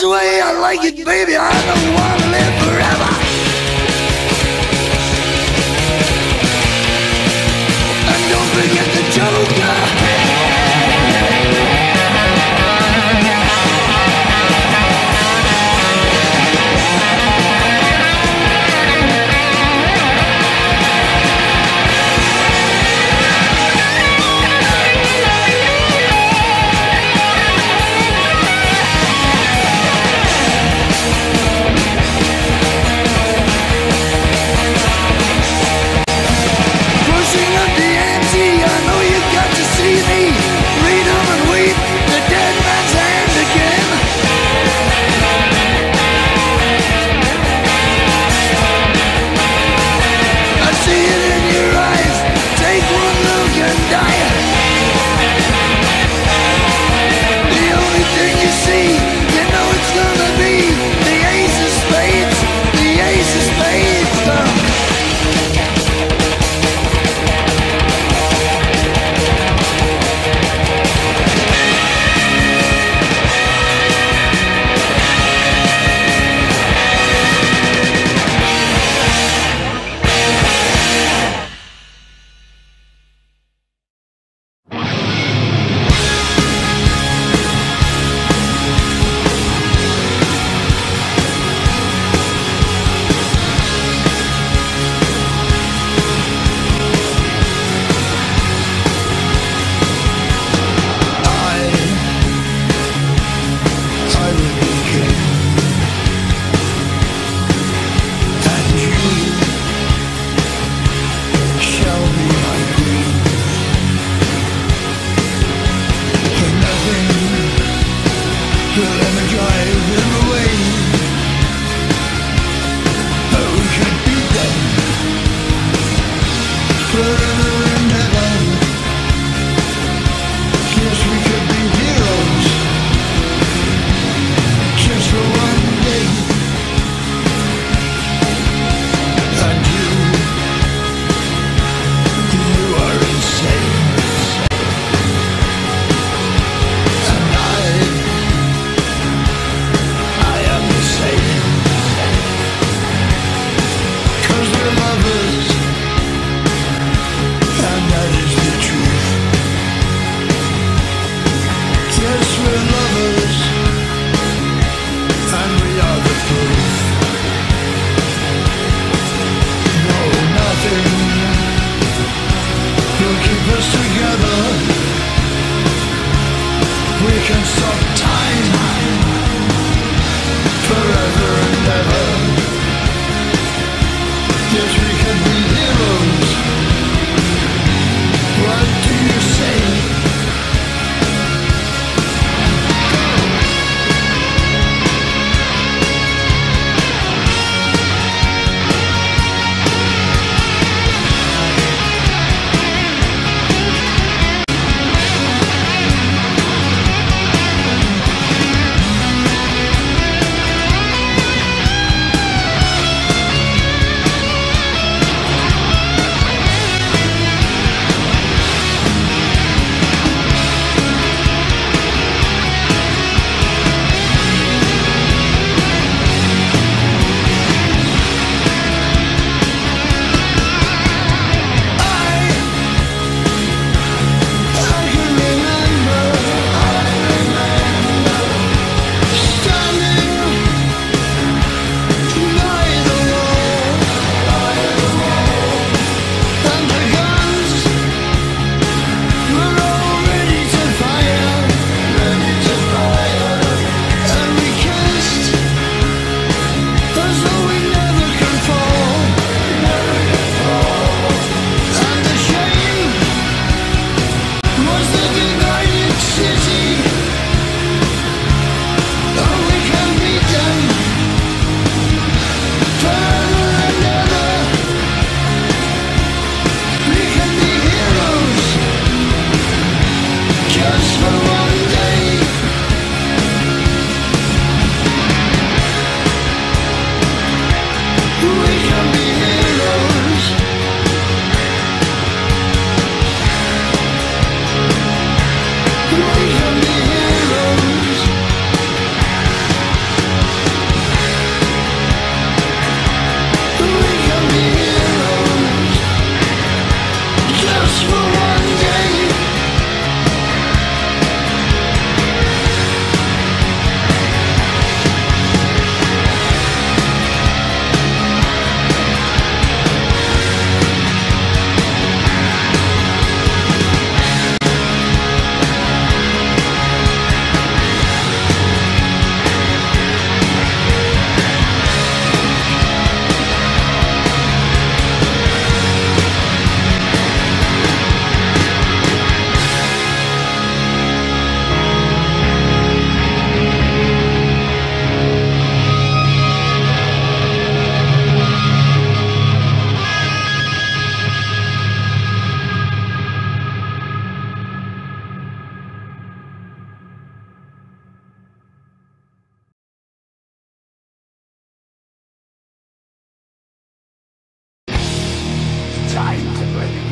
way I like it, baby. I don't wanna live forever. And don't forget the Joker.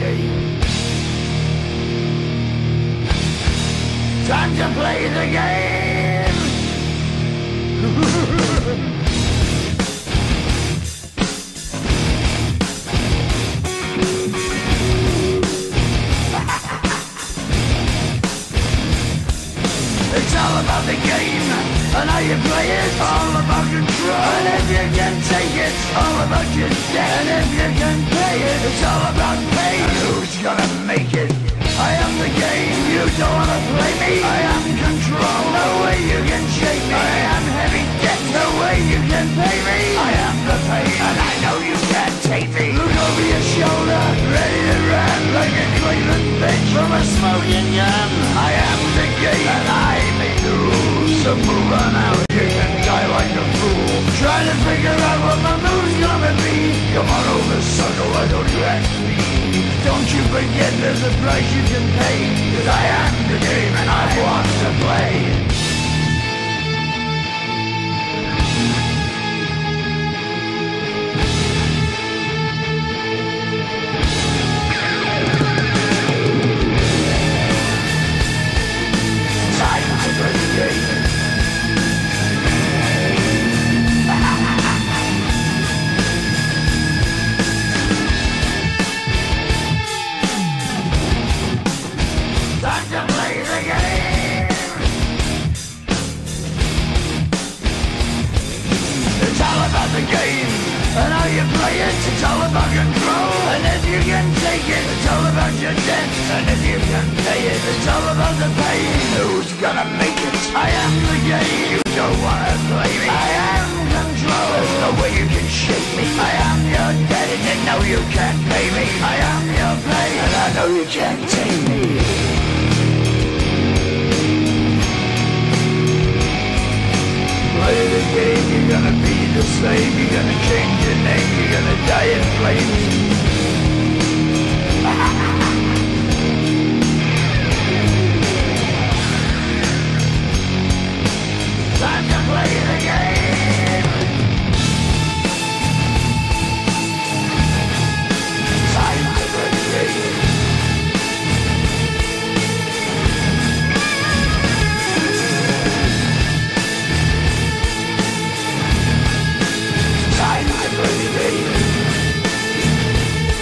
game. Time to play the game. It's all about the game and how you play it. All about control, and if you can take it, all about your debt. And if you can pay it, it's all about pay. And who's gonna make it? I am the game, you don't wanna play me. I am control, no way you can shake me. I am heavy debt, no way you can pay me. I am the pain, and I know you can't take me. Look over your shoulder, ready to run like a Cleveland bitch from a smoking gun. I am the game, and I may the rules. So move on out, you can die like a fool. Trying to figure out what my move's gonna be. Come on over, sucker, why don't you ask me? Don't you forget there's a price you can pay. Cause I am the game and I want to play. Time to play the game. The game and how you play it, it's all about control. And if you can take it, it's all about your debt. And if you can pay it, it's all about the pain. Who's gonna make it? I am the game, you don't wanna play me. I am control, there's no way you can shake me. I am your debt and you know you can't pay me. I am your pain and I know you can't take me. Play the game, you're gonna be the slave, you're gonna change your name, you're gonna die in flames. Time to play the game. Time to play the game. Time to play the game.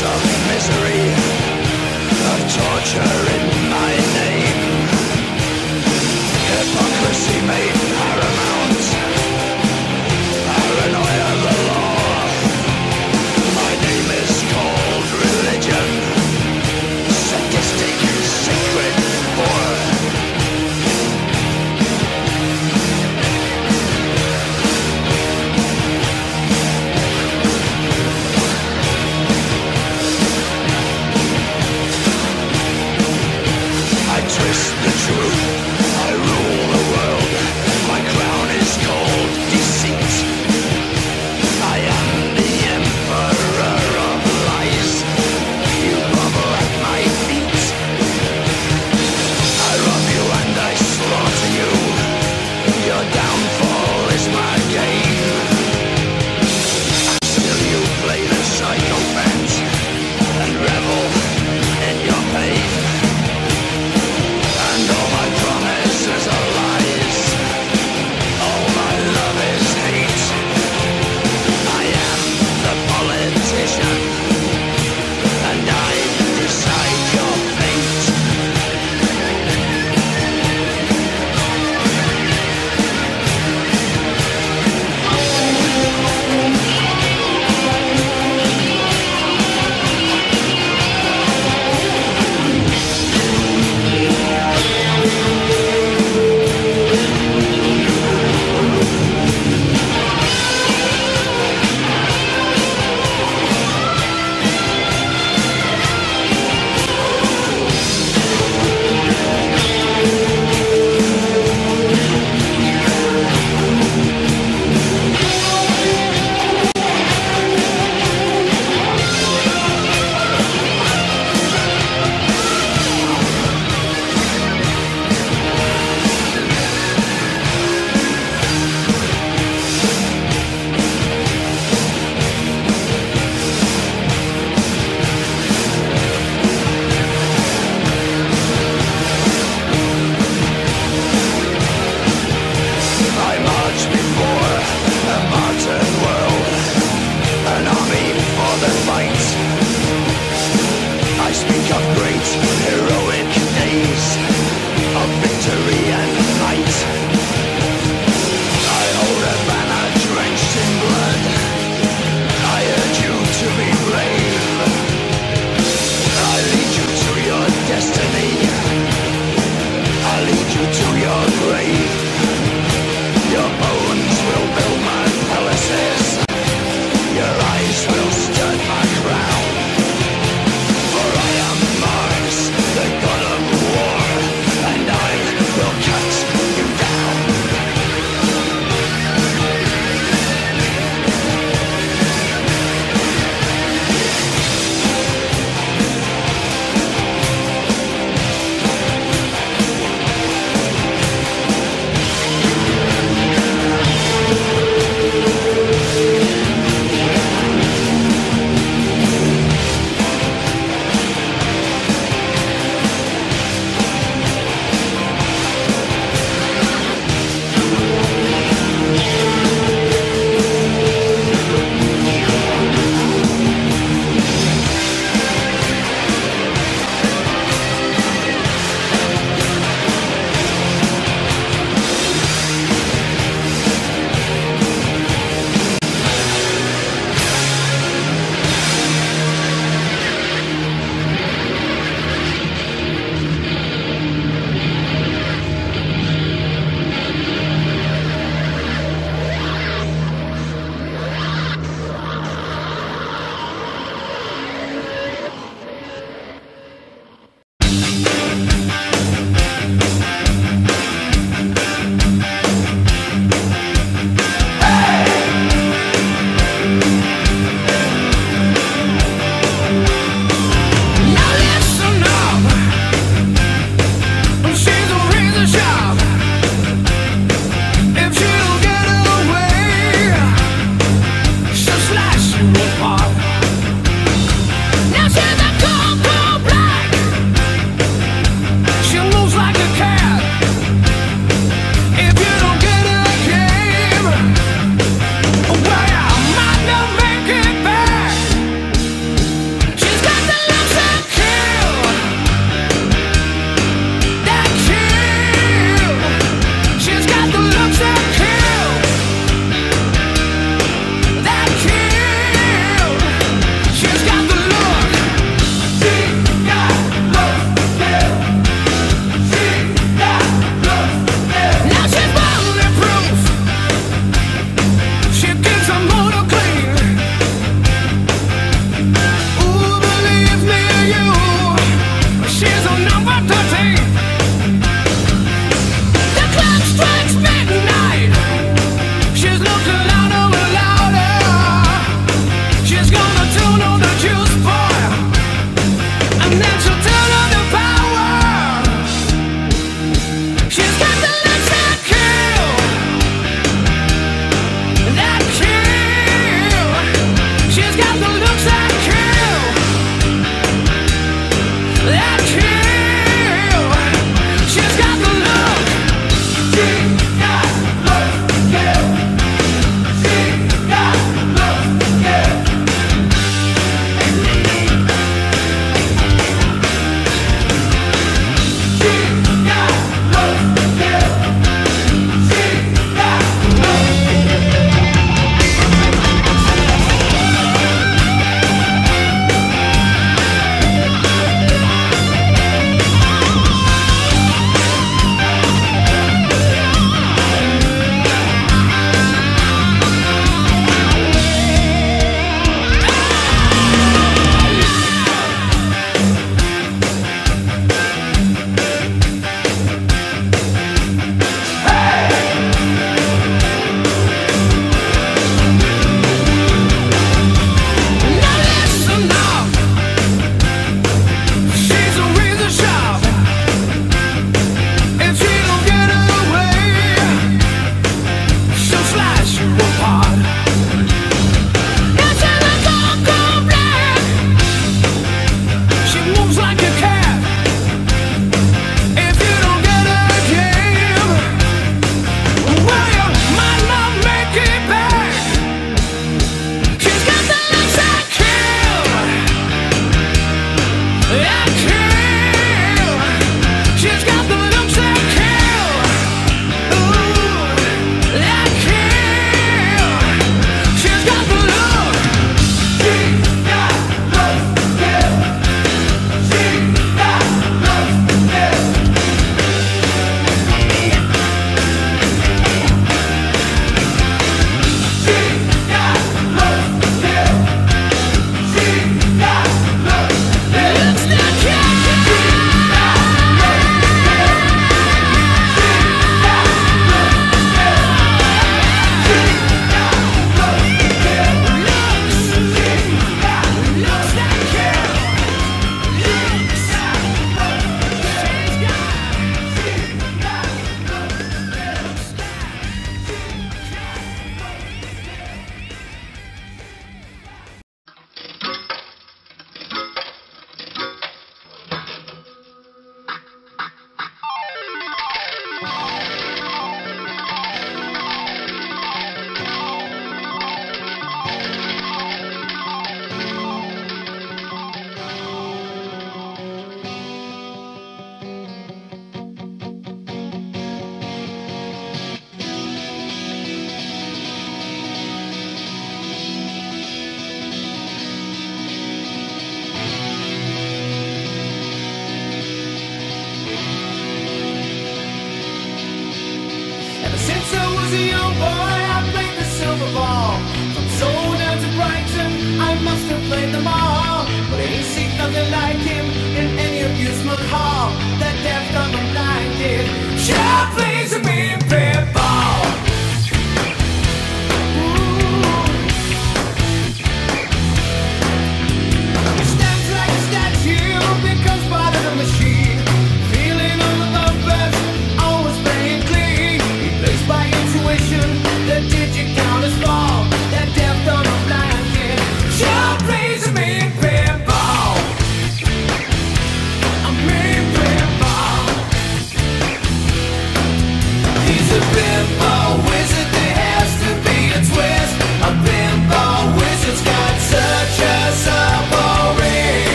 of misery, of torture in my name. Hypocrisy made paramount, paranoia the law. My name is called religion, sadistic, sacred war. I twist the truth, I rule the world. My crown is called deceit. I am the emperor of lies. You grovel at my feet. I rob you and I slaughter you. Your downfall is my gain. Still you play the psychopath and revel in your pain. And all my promises are lies. All my love is hate. I am the politician, and I decide your fate. I march before a modern world, an army for the fight. I speak of great heroic days, of victory and might. I hold a banner drenched in blood. I urge you to be brave. I lead you to your destiny. I lead you to your grave. Your bones will build my palaces. Your eyes will stud my crown. For I am Mars, the god of war, and I will cut you down.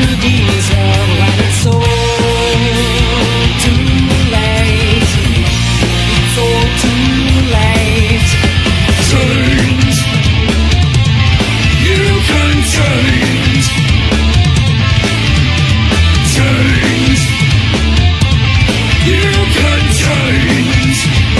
deserve when it's all too late. It's all too late. Change. You can change. Change. You can change.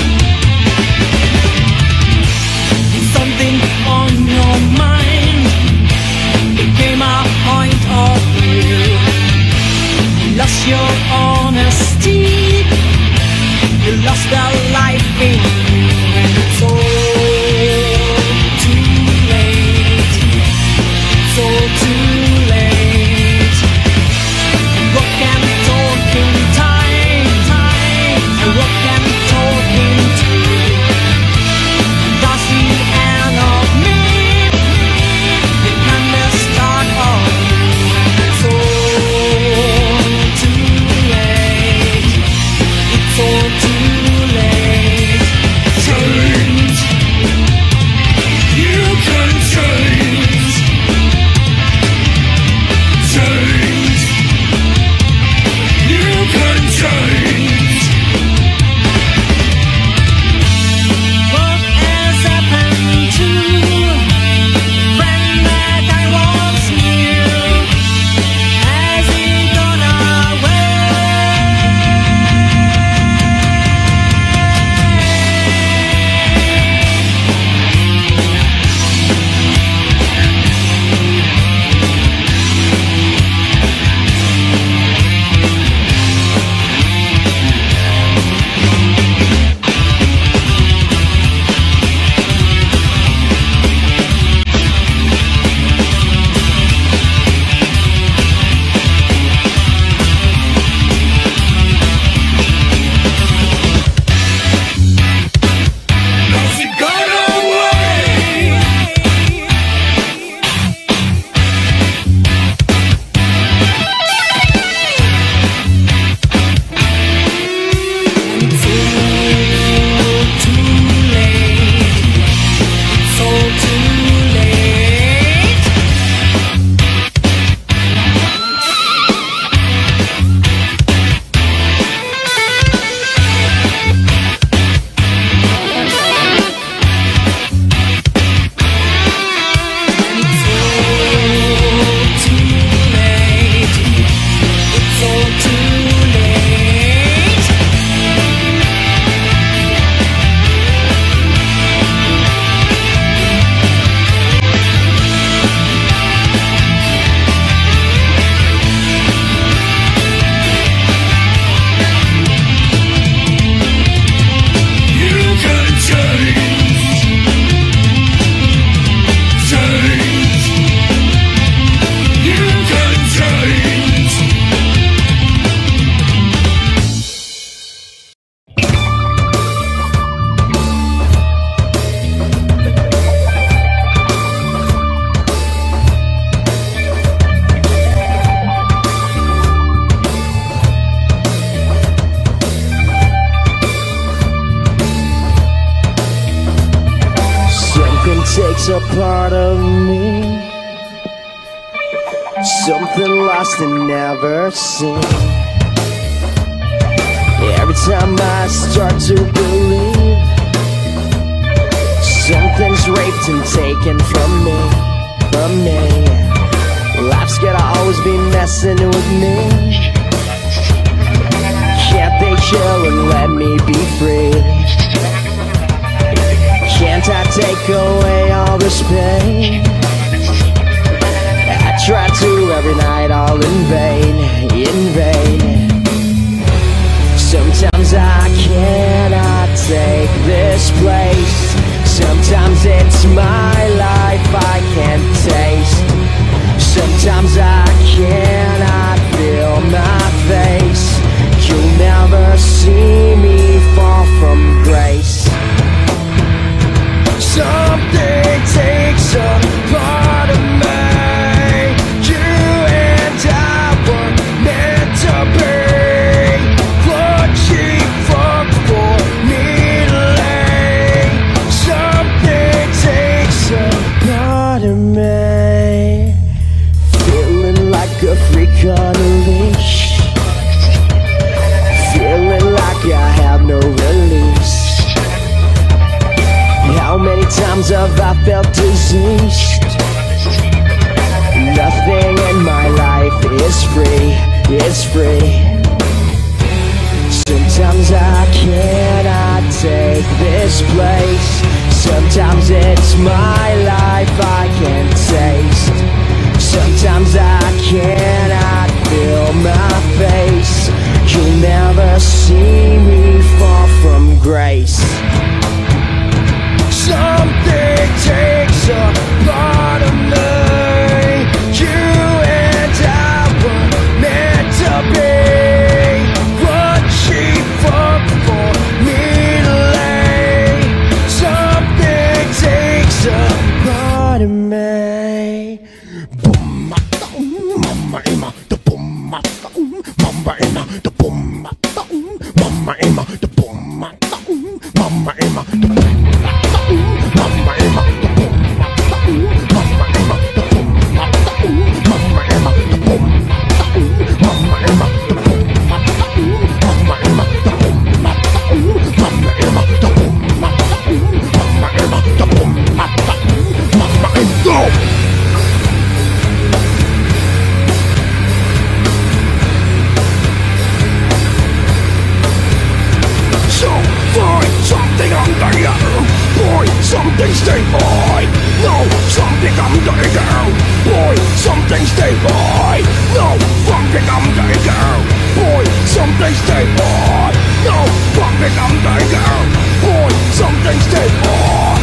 It's something on your mind. Became a point of view. You lost your honesty. You lost a life in you, and it's all too late. It's all too late. Rock and talk in time. Rock and talk in truth. That's the end of me. The kind of start of you, and it's all too late. It's all too late. Change. You can change. Change. You can change. What has happened to friend that I once knew? Has he gone away? Has he gone away? It's all too late. It's all too late. It's all too late. It's all too late. You can change. Change. You can change. Something takes a part of me, something lost and never seen. Every time I start to believe, something's raped and taken from me, from me. Life's gotta always be messing with me. Can't they chill and let me be free? Can't I take away all this pain? I try to every night, all in vain, in vain. Sometimes I cannot take this place. Sometimes it's my life I can't taste. Sometimes I cannot feel my face. You'll never see me fall from grace. Something takes a part of me. You and I were meant to be. What she fought for me to lay. Something takes a part of me. Feeling like a unleash. Feeling like I have no release. How many times have I felt diseased? Nothing in my life is free, it's free. Sometimes I cannot take this place. Sometimes it's my life I can taste. Sometimes I cannot feel my face. You'll never see me fall from grace. Something takes a part of me. You and I were meant to be. What she fucked for me to lay. Something takes a part of me. Boom, mama, Emma, the boom, mama, Emma, the boom, mama, Emma, the boom, mama, Emma, the boom. Mama Emma, the boom. Mama Emma, the boom. Mama Emma, the boom. Mama Emma, the boom. Mama Emma, the boom. Mama Emma, the boom. Mama Emma, the boom. Mama Emma, go. So find something under you. Boy, something stay by. No, something under you. Boy, something stay by. No, something under you. Boy, something stay by. No, something under you. Boy, something stay by.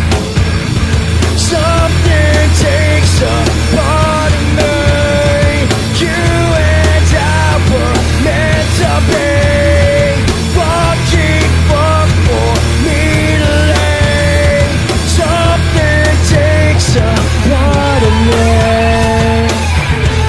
Something takes a part of me. You and I were meant to be. What she fucked for me to lay. Something takes a part of me.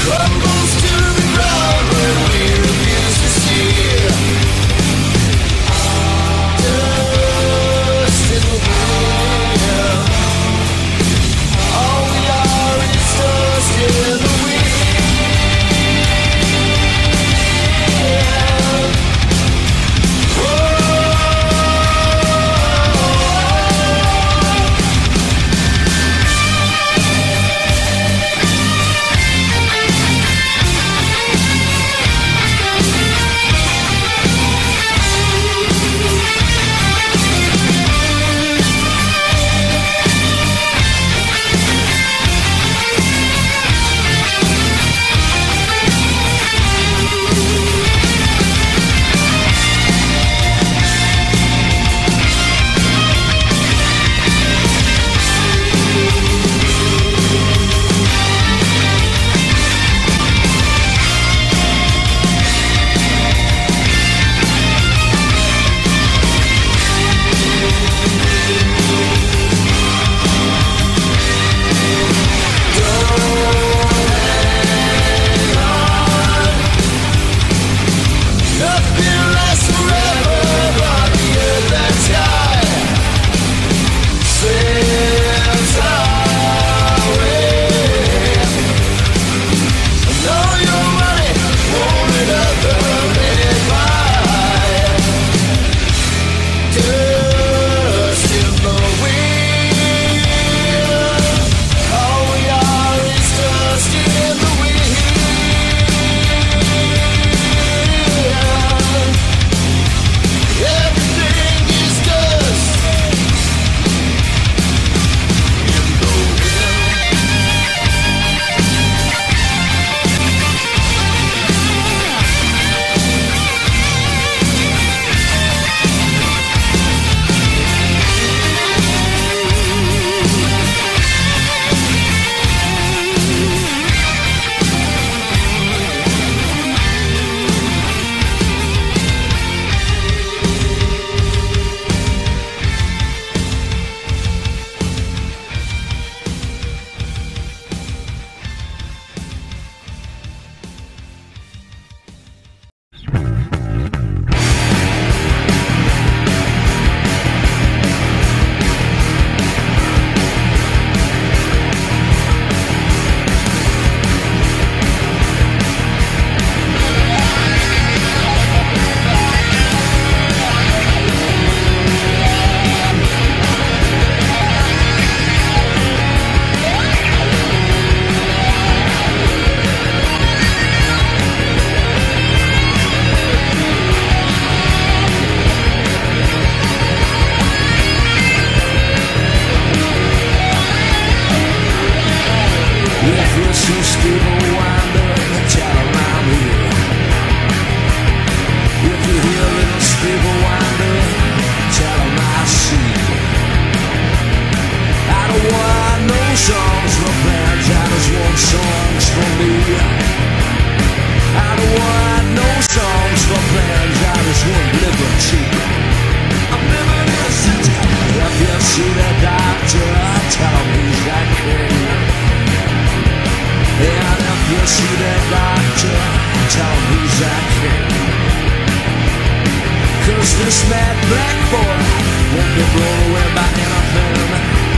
This mad black boy won't be blown away by anything.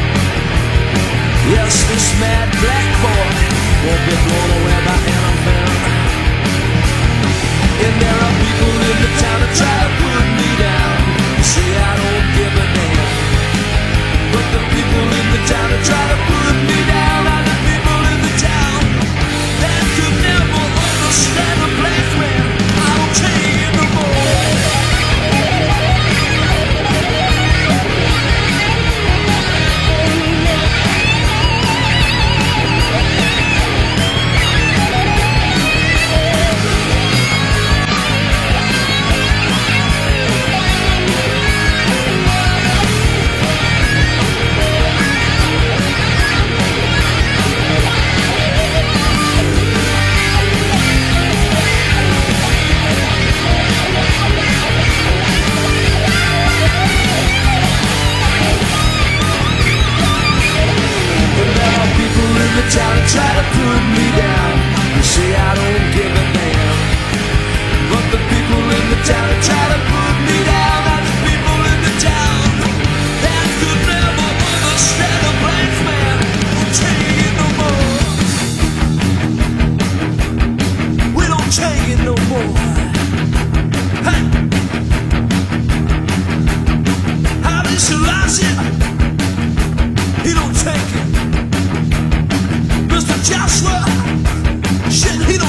Yes, this mad black boy won't be blown away by anything. And there are people in the town that try to put me down, say I don't give a damn. But the people in the town that try to put me down are the people in the town that could never understand a black man. I don't tell you no more.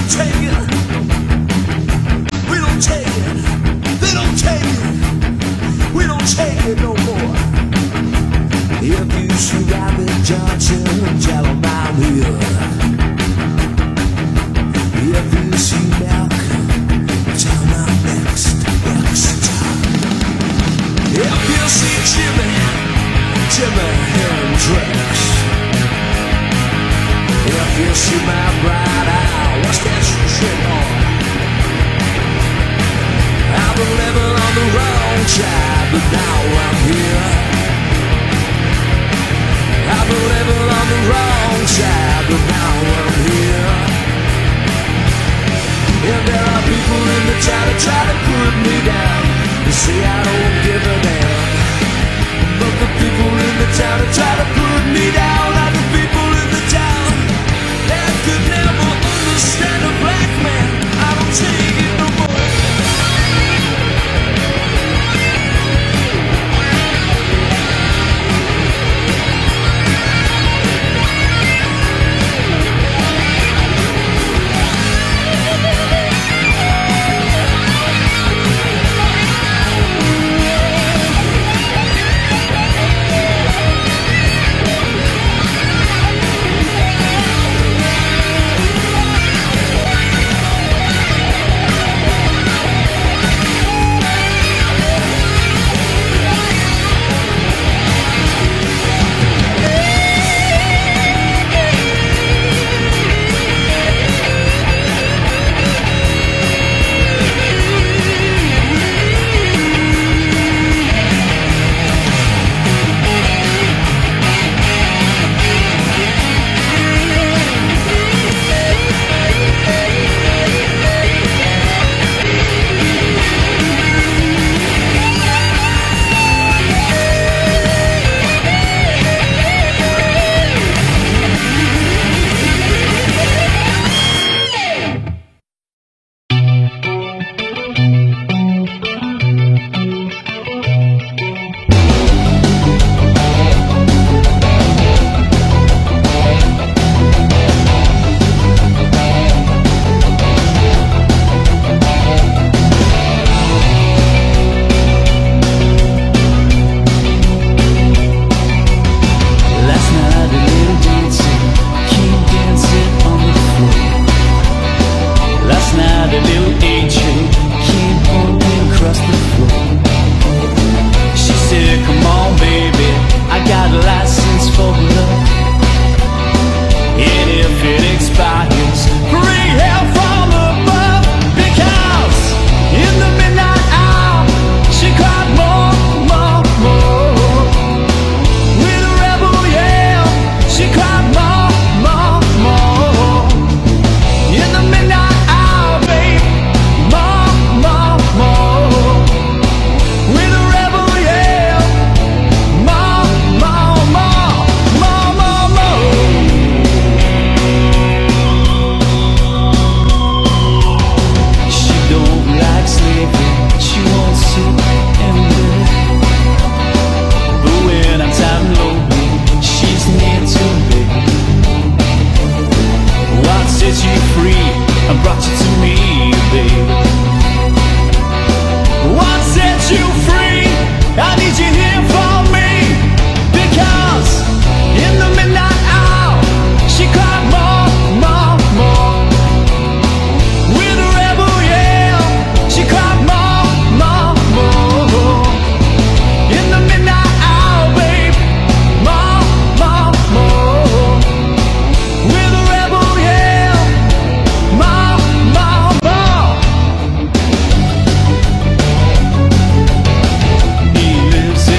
don't take it. We don't take it. They don't take it. We don't take it no more. If you see Robert Johnson, tell him I'm here. If you see Malcolm, tell him I'm next. If you see Jimmy Hendrix. If you see my bright eye, what's that shit on? I've been living on the wrong side, but now I'm here. I've been living on the wrong side, but now I'm here. And there are people in the town that try to put me down. They say I don't give a damn. But the people in the town that try to put me down are the people in the town that could never understand a black man. I don't take it no more. He lives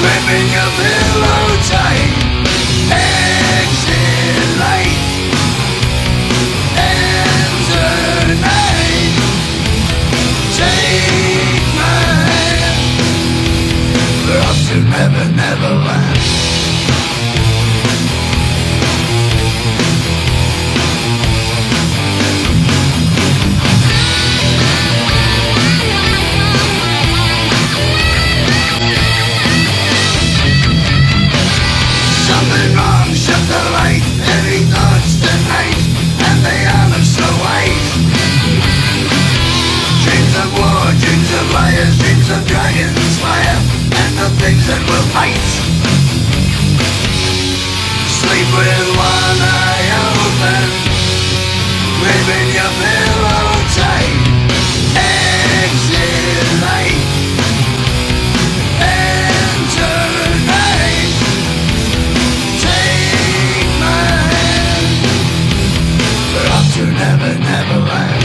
Gripping your pillow tight. Exit light. Enter night. Take my hand. We're off to Never Never Land. Something wrong, shut the light. Heavy thoughts tonight, and they are not so white. Dreams of war, dreams of liars, dreams of dragons fire, and the things that will fight. Sleep with one eye open, gripping your pillow tight. Exit light. Enter night. Take my hand. We're off to Never Never Land.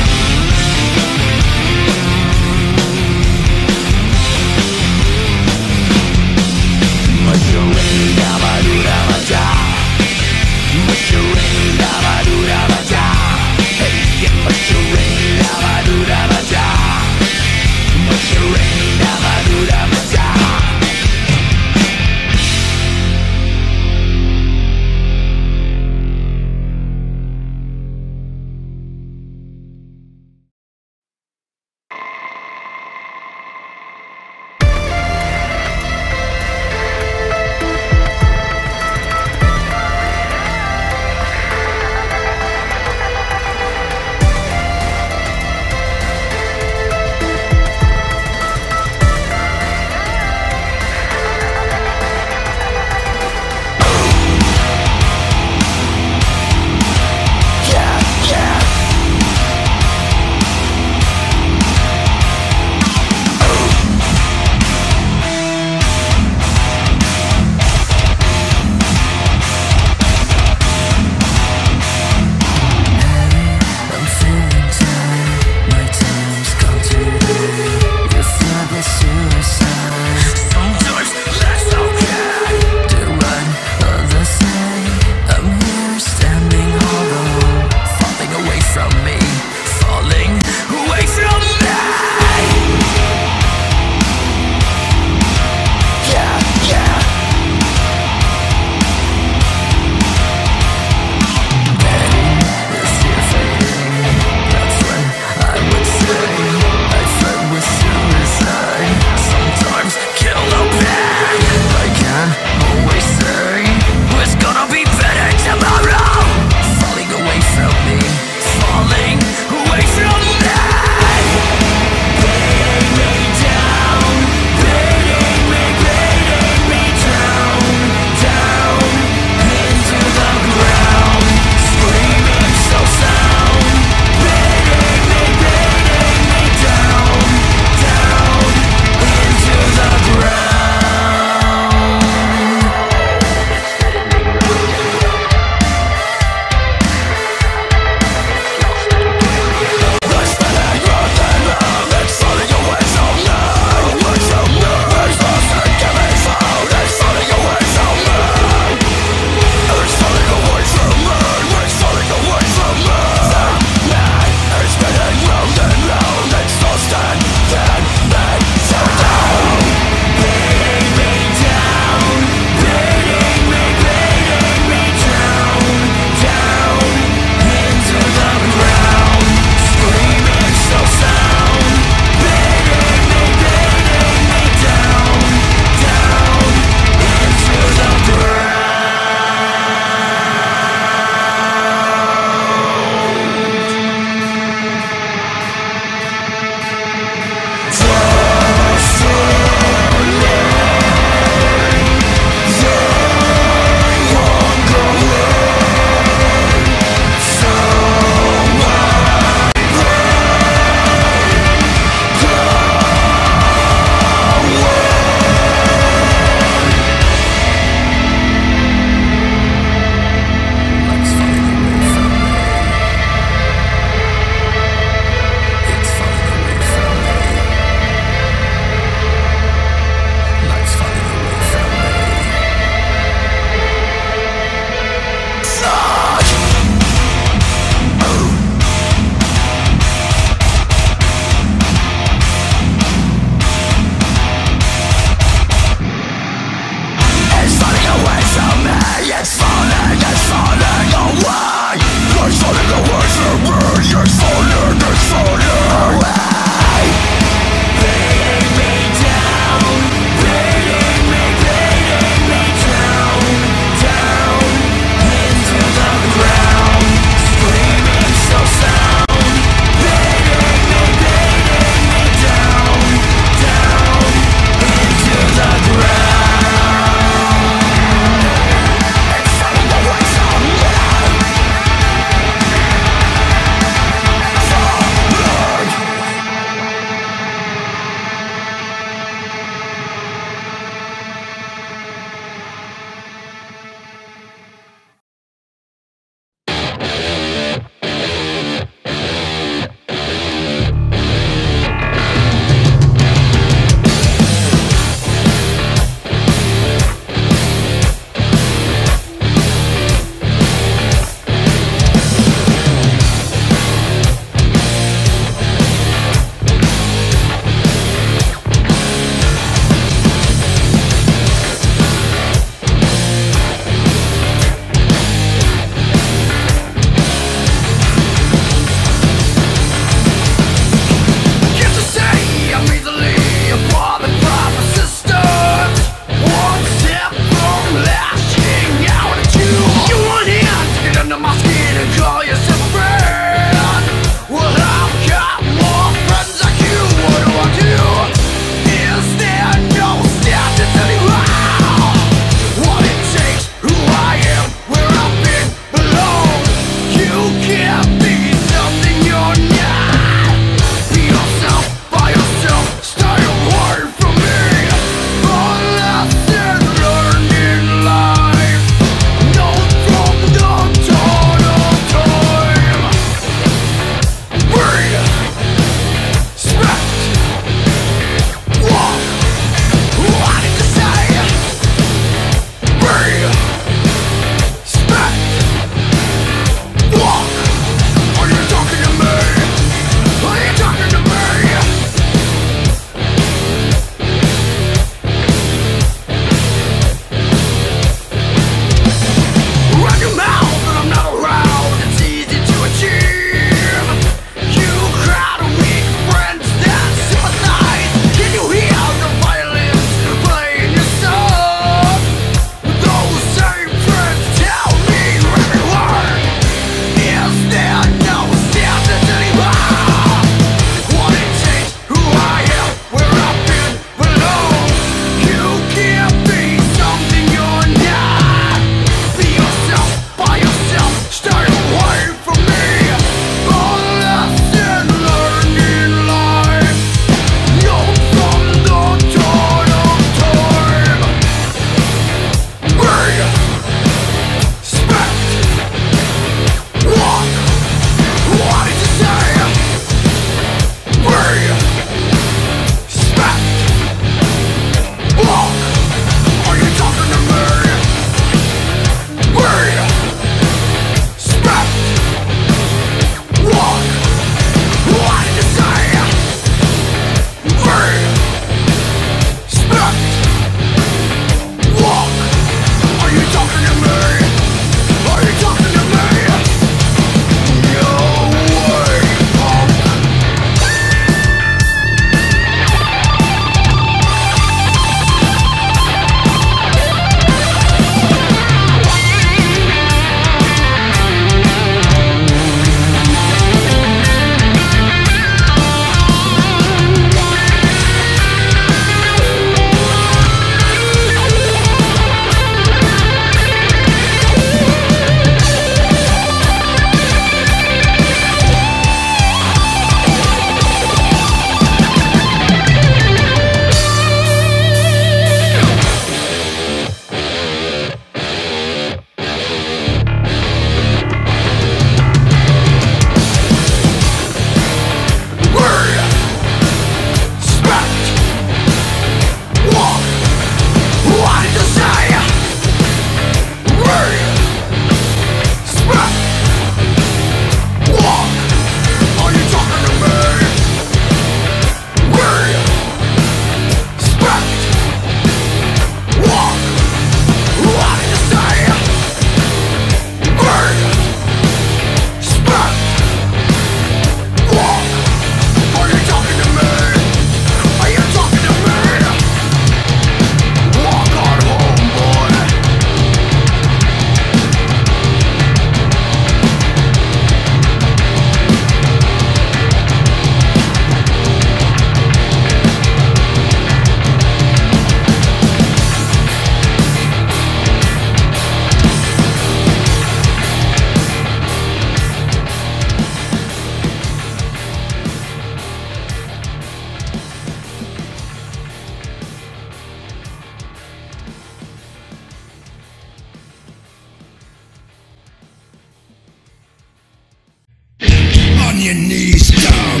on your knees, dog.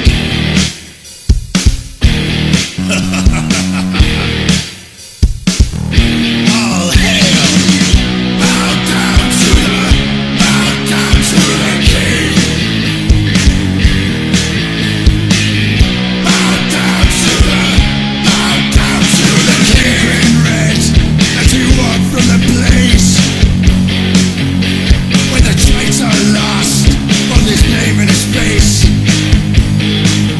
All hail. Bow down to the king. Bow down to the king. Green red, as he walked from the place where the traitor lost both his name and his face.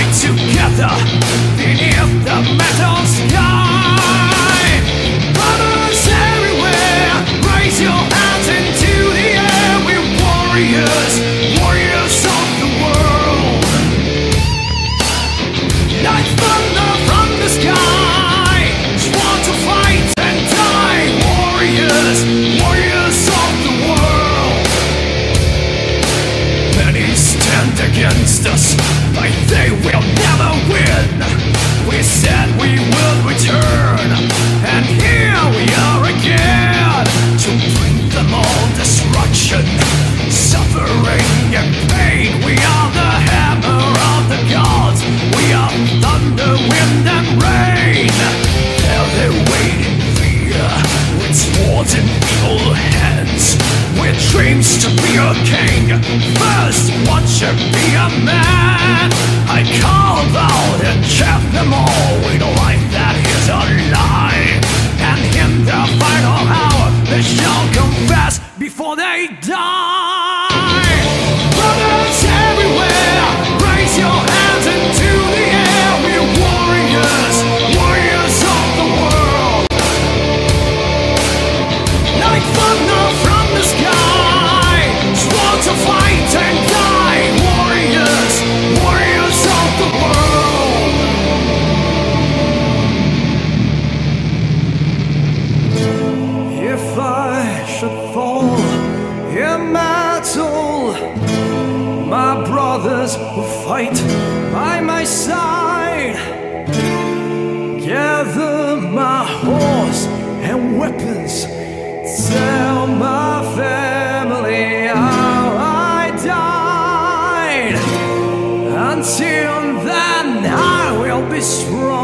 fight together beneath the metal sky. Brothers everywhere, raise your hands into the air. We're warriors, warriors of the world. Like thunder from the sky, sworn to fight and die. Warriors, warriors of the world. Many stand against us, but they will never win. We said we will return, and here we are again, to bring them all destruction, suffering and pain. We are the hammer of the gods. We are thunder, wind and rain. There they wait in fear, with swords in evil hands, with dreams to be a king. First, what should be a man? I call out and chant them all with a life that is a lie. And in the final hour, they shall confess before they die. Brothers everywhere, raise your hands into the air. We're warriors, warriors of the world. Like thunder from the sky, sworn to fight and die. Warriors, warriors of the world. If I should fall in battle, my brothers will fight by my side. Gather my horse and weapons, tell my family how I died. Until then I will be strong.